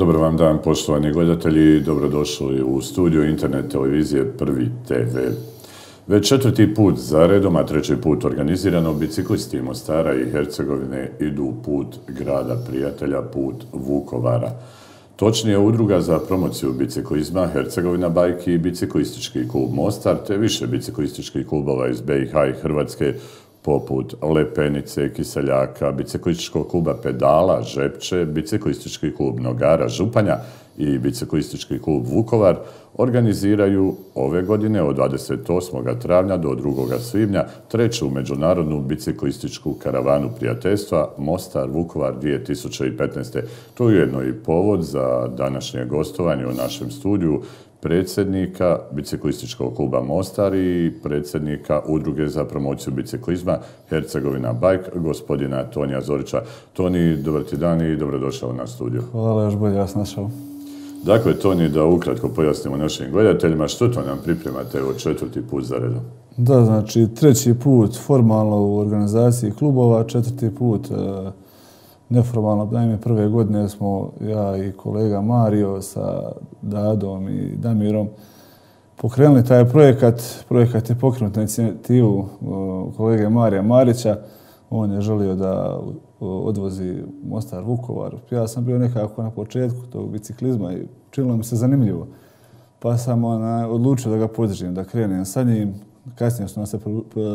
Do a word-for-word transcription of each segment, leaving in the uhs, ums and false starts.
Dobar vam dan, poštovani gledatelji, dobrodošli u studiju internet televizije Prvi te ve. Već četvrti put za redom, a treći put organizirano, biciklisti Mostara i Hercegovine idu put grada prijatelja, put Vukovara. Točnije, Udruga za promociju biciklizma Hercegovina Bike i biciklistički klub Mostar, te više biciklističkih klubova iz be i ha i Hrvatske, poput Lepenice, Kiseljaka, biciklističkog kluba Pedala, Žepče, biciklistički klub Nogara, Županja i biciklistički klub Vukovar, organiziraju ove godine od dvadeset osmog travnja do drugog svibnja treću međunarodnu biciklističku karavanu prijateljstva Mostar-Vukovar dvije tisuće petnaeste. To je ujedno i povod za današnje gostovanje u našem studiju predsjednika biciklističkog kluba Mostar i predsjednika Udruge za promociju biciklizma Hercegovina Bike, gospodina Tonija Zorića. Toni, dobar ti dan i dobrodošao na studiju. Hvala, još bolje vas našao. Dakle, Toni, da ukratko pojasnimo našim gledateljima, što to nam pripremate evo četvrti put za redom? Da, znači treći put formalno u organizaciji klubova, četvrti put e, neformalno. Naime, prve godine smo ja i kolega Mario sa Dadom i Damirom pokrenuli taj projekat. Projekat je pokrenut na inicijativu kolege Marija Marića. On je želio da odvozi Mostar Vukovar. Ja sam bio nekako na početku tog biciklizma i činilo mi se zanimljivo. Pa sam ona, odlučio da ga podržim, da krenem sa njim. Kasnije su nam se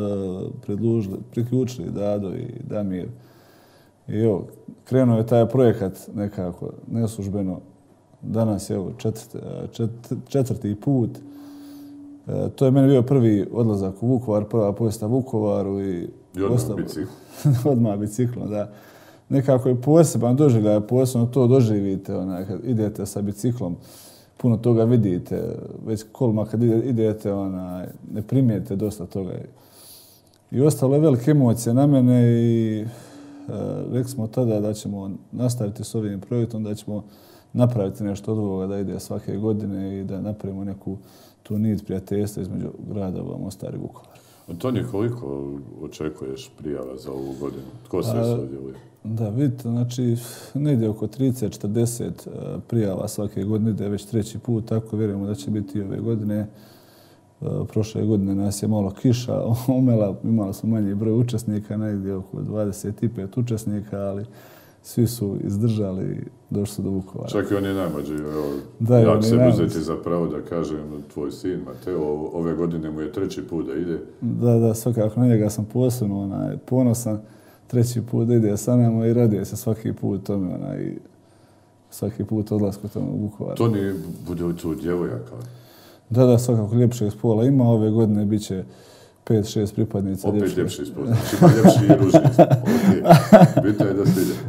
priključili Dado i Damir. I evo, krenuo je taj projekat nekako neslužbeno. Danas je evo četvrti, četvrti put. E, to je meni bio prvi odlazak u Vukovar, prva posjeta Vukovaru i... I odmah bicikl. Odmah biciklom, da. Nekako je poseban doživljaj, posebno to doživite, onaj, kad idete sa biciklom, puno toga vidite, već kolima kad idete, onaj, ne primijete dosta toga. I ostalo je velike emocije na mene i e, rekli smo tada da ćemo nastaviti s ovim projektom, da ćemo napraviti nešto od ovoga da ide svake godine i da napravimo neku tu nit prijateljstva između gradova Mostar i Vukovar. Toni, koliko očekuješ prijava za ovu godinu? Tko sve sudjeluje? Da, vidite, znači, negdje oko trideset do četrdeset prijava svake godine, ide već treći put, tako vjerujemo da će biti i ove godine. Prošle godine nas je malo kiša umela, imali smo manji broj učesnika, negdje oko dvadeset pet učesnika, ali svi su izdržali i došli su do Vukovara. Čak i on je najmlađi. Da, ja ću se uzeti za pravo da kažem, tvoj sin Mateo, ove godine mu je treći put da ide. Da, da, svakako na njega sam posebno onaj, ponosan. Treći put da ide sa nama i radije se svaki put tome, onaj, svaki put odlasku tome u Vukovar. To ni bude u tu djevojaka? Da, da, svakako ljepšeg spola ima. Ove godine bit će pet šest pripadnica. Opet ljepši spol. Znači ima ljepši i ružni spol. Okay. Bitno je da se ide.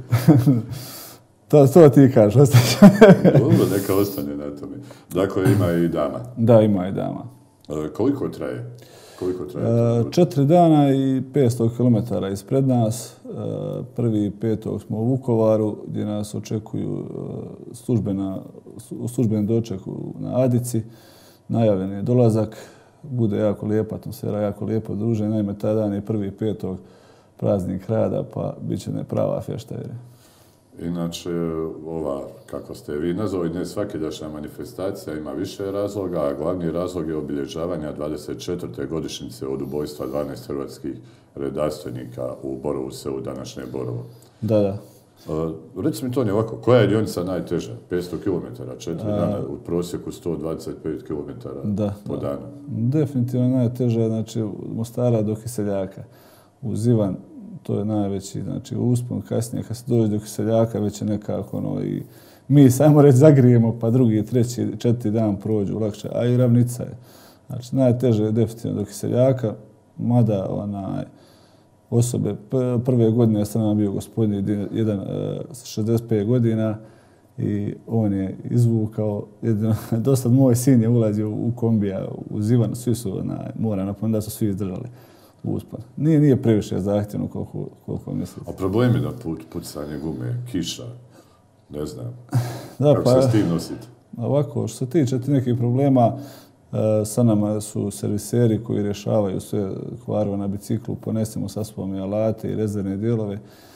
To, to ti kažeš, ostaće. Dobro, neka ostane na tome. Dakle, ima i dama. Da, ima i dama. E, koliko traje? Koliko traje? E, četiri dana i petsto kilometara ispred nas. E, prvi petog smo u Vukovaru, gdje nas očekuju službena, služben doček na Adici. Najavljen je dolazak. Bude jako lijepa atmosfera, jako lijepo druženje. Naime, taj dan je prvi petog praznik rada, pa bit će neprava fješta. Inače, ova, kako ste vi nazvali, ne svakidašnja manifestacija ima više razloga, a glavni razlog je obilježavanja dvadeset četvrte godišnjice od ubojstva dvanaest hrvatskih redarstvenika u Borovu selu, današnje Borovo. Da, da. Uh, reci mi to ne ovako, koja je dionica najteža? petsto kilometara, četiri dana, u prosjeku sto dvadeset pet kilometara da, po da. danu. Definitivno najteža, znači, od Mostara do Kiseljaka. Uz Ivan, to je najveći, znači, uspon. Kasnije, kad se dođe do Kiseljaka, već je nekako, ono, i mi samo reći zagrijemo, pa drugi, treći, četiri dan prođu lakše, a i ravnica je. Znači, najteže je definitivno do Kiseljaka, mada, onaj, osobe. Prve godine je sa nama bio gospodin jedan sa šezdeset pet godina i on je izvukao, jedino, dosta moj sin je ulazio u kombija, uz Ivan, svi su, moram napomenuti da su svi izdržali uspon. Nije, nije previše zahtjevno koliko, koliko mislite. A problemi na put, pucanje gume, kiša, ne znam, da, kako pa, se s tim nositi? Ovako, što se tiče nekih problema, sa nama su serviseri koji rješavaju sve kvarove na biciklu, ponesemo sa sobom i alate i rezervne dijelove.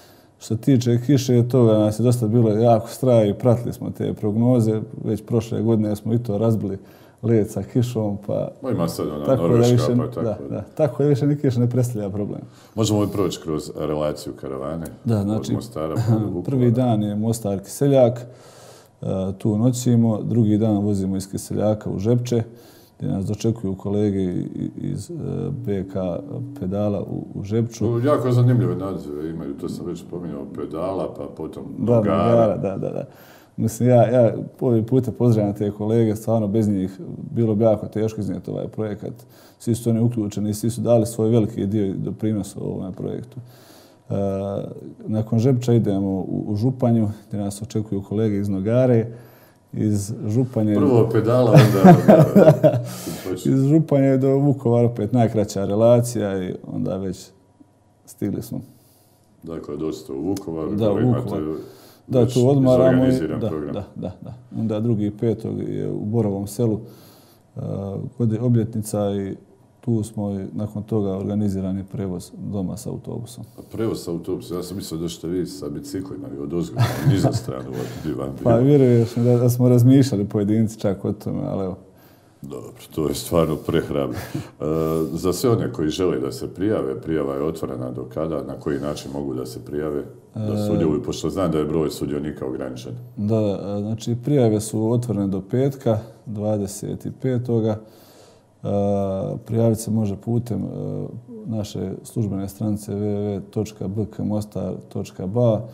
Što se tiče kiše, toga nas je dosta bilo jako strah i pratili smo te prognoze. Već prošle godine smo i to razbili led sa kišom, pa... Ima sad ona Norveška, pa tako da. Da, tako da više ni kiša ne predstavlja problem. Možemo li proći kroz relaciju karavane? Da, znači, od Mostara pa do Vukovara? Prvi dan je Mostar Kiseljak, tu noćimo, drugi dan vozimo iz Kiseljaka u Žepče, gdje nas dočekuju kolege iz B K Pedala u Žepču. Jako zanimljive nazive imaju, to sam već spominjao, Pedala, pa potom da, Nogara. Da, da, da. Mislim, ja, ja ovih puta pozdravljam te kolege, stvarno bez njih bilo bi jako teško iznijeti ovaj projekat. Svi su oni uključeni, svi su dali svoj veliki dio doprinosa u ovom projektu. E, nakon Žepča idemo u, u Županju, gdje nas očekuju kolege iz Nogare. Iz Županje... Prvo Pedala, onda... onda iz Županje do Vukovara, opet najkraća relacija i onda već stigli smo. Dakle, dosta u Vukovaru, da, u imate da, tu odmaramo i, da, program. Da, da, da. Onda drugi petog je u Borovom selu uh, obljetnica i tu smo i nakon toga organizirani prevoz doma sa autobusom. A prevoz sa autobusom? Ja sam mislio da ćete vi sa biciklima i od ozgo, niza stranu. Pa vjeruješ da, da smo razmišljali pojedinci čak o tome, ali evo. Dobro, to je stvarno prehrabro. E, za sve one koji žele da se prijave, prijava je otvorena do kada, na koji način mogu da se prijave, da sudjeluju, pošto znam da je broj sudionika ograničen. Da, znači prijave su otvorene do petka, dvadeset petoga Prijaviti se može putem naše službene stranice w w w točka b k mostar točka b a.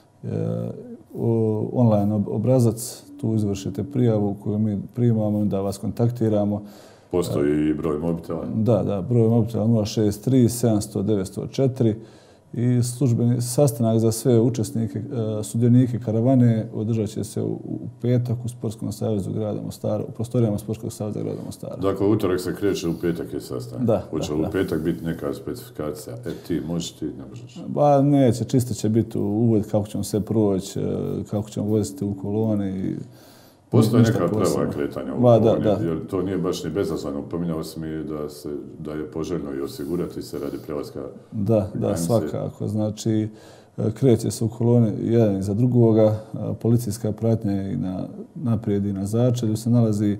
Online obrazac, tu izvršite prijavu koju mi primamo, da vas kontaktiramo. Postoji i broj mobitela? Da, da, broj mobitela nula šest tri sedamsto devetsto četiri i službeni sastanak za sve učesnike, sudionike karavane održat će se u petak u Sportskom savezu grada Mostara, u prostorijama Sportskog saveza grada Mostara. Dakle, utorak se kreće, u petak je sastanak. Da, Hoće da, li da. u petak biti neka specifikacija? E, ti možeš, ti ne možeš? Ba, neće, čisto će biti uvod kako ćemo sve proći, kako ćemo voziti u koloni i postoje neka pravila kretanja u ba, koloni, da, da. jer to nije baš ni bezazvano. Pominjao si mi da, se, da je poželjno i osigurati se radi prelaska Da, da, svakako. Znači, kreće se u koloni jedan iza drugoga, policijska pratnja je i na naprijed i na začelju se nalazi.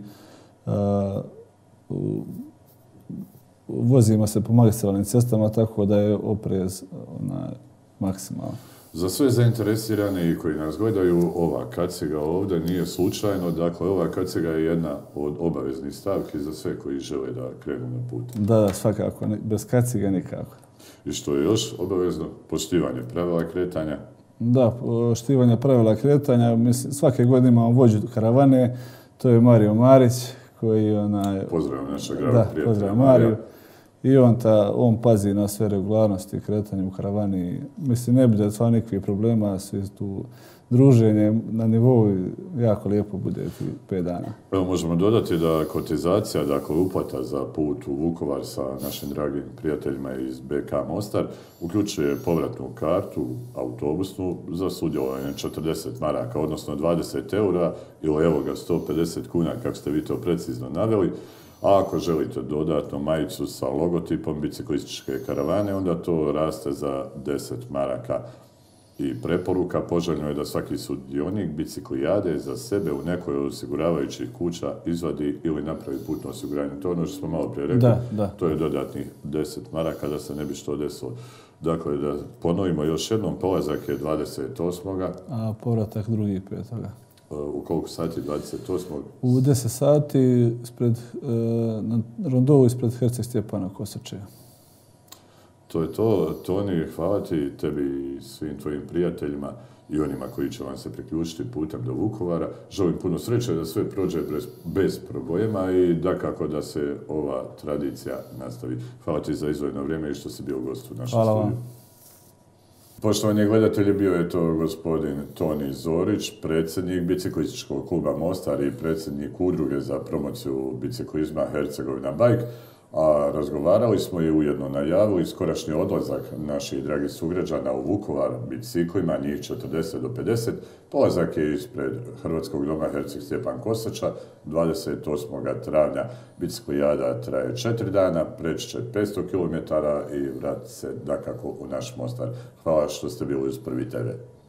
Vozimo se po magistralnim cestama, tako da je oprez maksimalan. Za sve zainteresirane i koji nas gledaju, ova kaciga ovdje nije slučajno. Dakle, ova kaciga je jedna od obaveznih stavki za sve koji žele da krenu na put. Da, da, svakako. Bez kaciga nikako. I što je još obavezno? Poštivanje pravila kretanja. Da, poštivanje pravila kretanja. Mislim, svake godine imamo vođu karavane. To je Mario Marić, koji onaj... Pozdravljam našeg grada da, prijatelja pozdravljam Marija. Mariju. I on, ta, on pazi na sve regularnosti kretanja u karavani. Mislim, ne bude stvarno nikakvih problema, svi tu druženje na nivou jako lijepo bude ti pet dana. Evo, možemo dodati da kotizacija, dakle uplata za put u Vukovar sa našim dragim prijateljima iz B K Mostar, uključuje povratnu kartu, autobusnu, za sudjelovanje četrdeset maraka, odnosno dvadeset eura, ili evo ga sto pedeset kuna, kako ste vi to precizno naveli. A ako želite dodatno majicu sa logotipom biciklističke karavane, onda to raste za deset maraka. I preporuka, poželjno je da svaki sudionik biciklijade za sebe u nekoj od osiguravajućih kuća izvadi ili napravi putno osiguranje. To je ono što smo malo prije rekli, da, da. To je dodatnih deset maraka da se ne bi što desilo. Dakle, da ponovimo još jednom, polazak je dvadeset osmog A povratak drugi petoga U koliko sati? dvadeset osmog U deset sati ispred, na rondovu ispred Herceg Stjepana Kosačeja. To je to. Toni, hvala ti, tebi i svim tvojim prijateljima i onima koji će vam se priključiti putem do Vukovara. Želim puno sreće da sve prođe bez, bez problema i dakako da se ova tradicija nastavi. Hvala ti za izdvojeno vrijeme i što si bio gost u našem hvala studiju. Vam. Poštovani gledatelji, bio je to gospodin Toni Zorić, predsjednik biciklističkog kluba Mostar i predsjednik udruge za promociju biciklizma Hercegovina Bike. A razgovarali smo i ujedno najavili skorašnji odlazak naših dragih sugrađana u Vukovar biciklima, njih četrdeset do pedeset. Polazak je ispred Hrvatskog doma Herceg Stjepan Kosača dvadeset osmog travnja. Biciklijada traje četiri dana, preći će petsto kilometara i vrati se dakako u naš Mostar. Hvala što ste bili uz Prvi te ve.